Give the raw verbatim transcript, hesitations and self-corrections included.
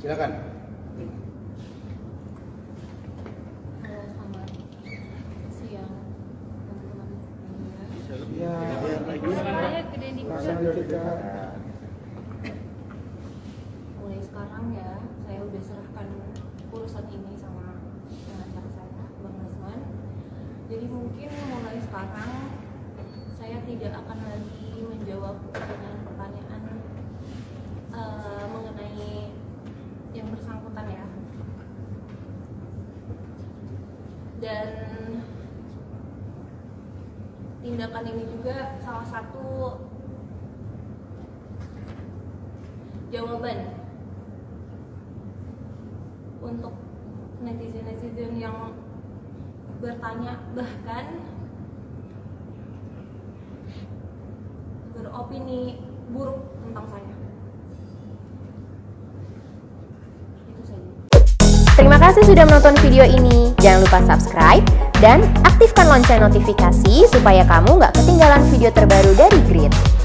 Silakan. Halo, selamat siang teman-teman semuanya. Ya, Saya gede di kita mulai sekarang ya, saya udah serahkan urusan ini sama pengacara saya, Bang Nasman. Jadi mungkin mulai sekarang saya tidak akan lagi menjawab pertanyaan-pertanyaan uh, mengenai yang bersangkutan ya. Dan tindakan ini juga salah satu jawaban untuk netizen-netizen yang bertanya bahkan beropini buruk tentang saya. Itu saja. Terima kasih sudah menonton video ini. Jangan lupa subscribe dan aktifkan lonceng notifikasi supaya kamu nggak ketinggalan video terbaru dari Grid.